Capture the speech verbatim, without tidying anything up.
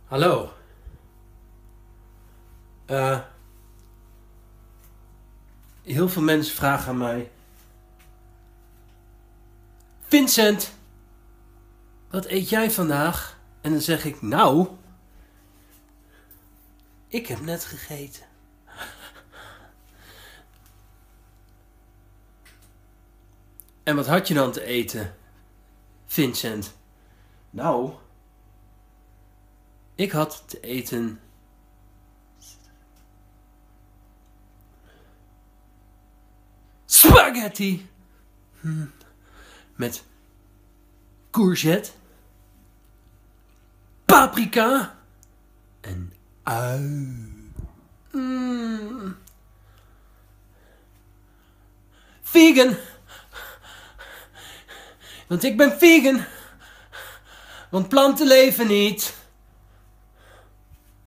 Hallo. Uh, heel veel mensen vragen aan mij: Vincent, wat eet jij vandaag? En dan zeg ik: nou, ik heb net gegeten. En wat had je dan te eten, Vincent? Nou, ik had te eten spaghetti hm. met courgette, paprika en ui. Mm. Vegan. Want ik ben vegan. Want planten leven niet.